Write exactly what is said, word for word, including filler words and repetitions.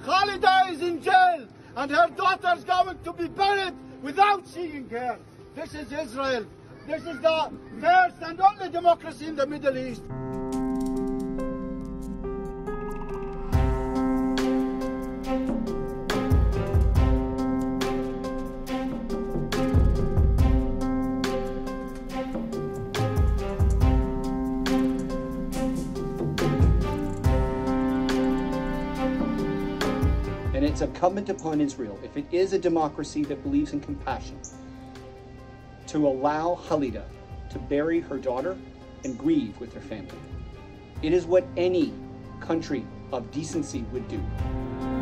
Khalida is in jail and her daughter is going to be buried without seeing her. This is Israel. This is the first and only democracy in the Middle East. And it's incumbent upon Israel, if it is a democracy that believes in compassion, to allow Khalida to bury her daughter and grieve with her family. It is what any country of decency would do.